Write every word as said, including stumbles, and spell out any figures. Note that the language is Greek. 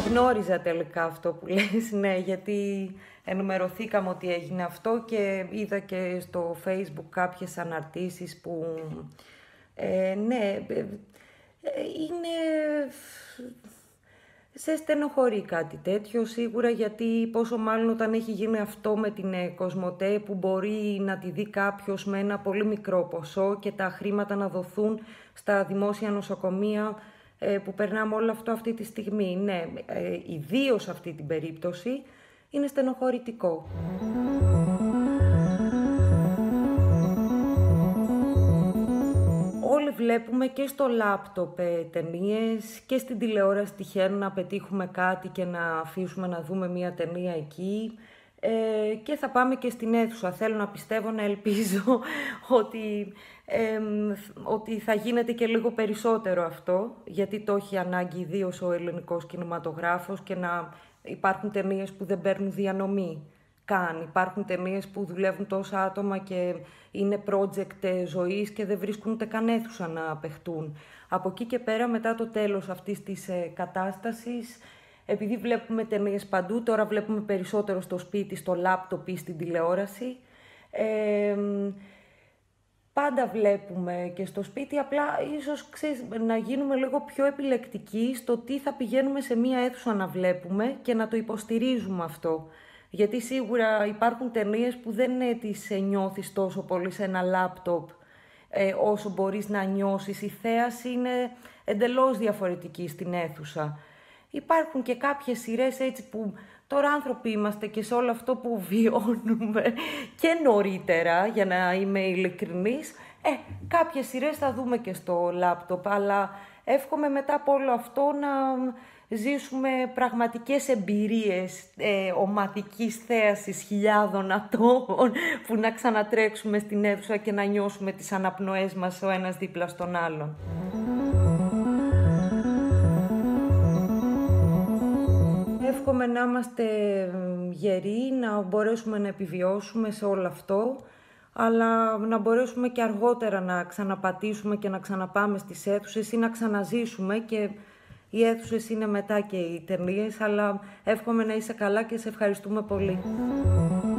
γνώριζα τελικά αυτό που λες, ναι, γιατί ενημερωθήκαμε ότι έγινε αυτό και είδα και στο Facebook κάποιες αναρτήσεις που, ε, ναι, ε, ε, είναι... Σε στενοχωρεί κάτι τέτοιο σίγουρα, γιατί πόσο μάλλον όταν έχει γίνει αυτό με την ε, Κοσμοτέ, που μπορεί να τη δει κάποιος με ένα πολύ μικρό ποσό και τα χρήματα να δοθούν στα δημόσια νοσοκομεία ε, που περνάμε όλο αυτό αυτή τη στιγμή. Ναι, ε, ιδίως σε αυτή την περίπτωση είναι στενοχωρητικό. Όλοι βλέπουμε και στο λάπτοπ ε, ταινίες και στην τηλεόραση τυχαίνει να πετύχουμε κάτι και να αφήσουμε να δούμε μία ταινία εκεί ε, και θα πάμε και στην αίθουσα. Θέλω να πιστεύω, να ελπίζω ότι, ε, ότι θα γίνεται και λίγο περισσότερο αυτό, γιατί το έχει ανάγκη ιδίως ο ελληνικός κινηματογράφος και να υπάρχουν ταινίες που δεν παίρνουν διανομή καν. Υπάρχουν ταινίες που δουλεύουν τόσα άτομα και είναι project ζωής και δεν βρίσκουν ούτε καν αίθουσα να παιχτούν. Από εκεί και πέρα, μετά το τέλος αυτής της ε, κατάστασης, επειδή βλέπουμε ταινίες παντού, τώρα βλέπουμε περισσότερο στο σπίτι, στο λάπτοπ ή στην τηλεόραση, ε, πάντα βλέπουμε και στο σπίτι, απλά ίσως ξέρεις, να γίνουμε λίγο πιο επιλεκτικοί στο τι θα πηγαίνουμε σε μία αίθουσα να βλέπουμε και να το υποστηρίζουμε αυτό. Γιατί σίγουρα υπάρχουν ταινίες που δεν ε, τις ε, νιώθεις τόσο πολύ σε ένα λάπτοπ ε, όσο μπορείς να νιώσεις. Η θέαση είναι εντελώς διαφορετική στην αίθουσα. Υπάρχουν και κάποιες σειρές έτσι που τώρα άνθρωποι είμαστε και σε όλο αυτό που βιώνουμε και νωρίτερα, για να είμαι ειλικρινής, ε, κάποιες σειρές θα δούμε και στο λάπτοπ, αλλά εύχομαι μετά από όλο αυτό να ζήσουμε πραγματικές εμπειρίες ε, ομαδικής θέασης χιλιάδων ατόμων, που να ξανατρέξουμε στην αίθουσα και να νιώσουμε τις αναπνοές μας ο ένας δίπλα στον άλλον. Εύχομαι να είμαστε γεροί, να μπορέσουμε να επιβιώσουμε σε όλο αυτό, αλλά να μπορέσουμε και αργότερα να ξαναπατήσουμε και να ξαναπάμε στις αίθουσες ή να ξαναζήσουμε, και οι αίθουσες είναι μετά και οι ταινίες, αλλά εύχομαι να είσαι καλά και σε ευχαριστούμε πολύ.